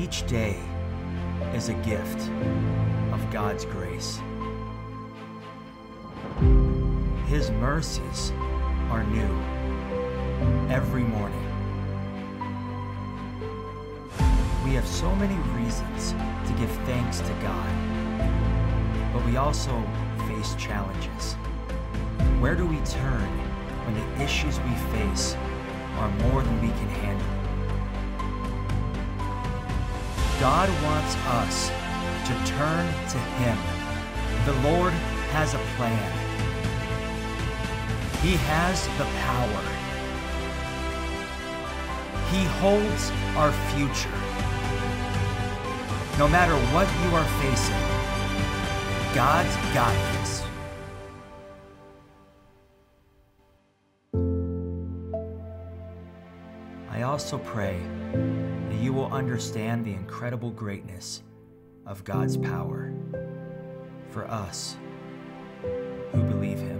Each day is a gift of God's grace. His mercies are new every morning. We have so many reasons to give thanks to God, but we also face challenges. Where do we turn when the issues we face are more than we can handle? God wants us to turn to Him. The Lord has a plan. He has the power. He holds our future. No matter what you are facing, God's got this. I also pray that you will understand the incredible greatness of God's power for us who believe Him.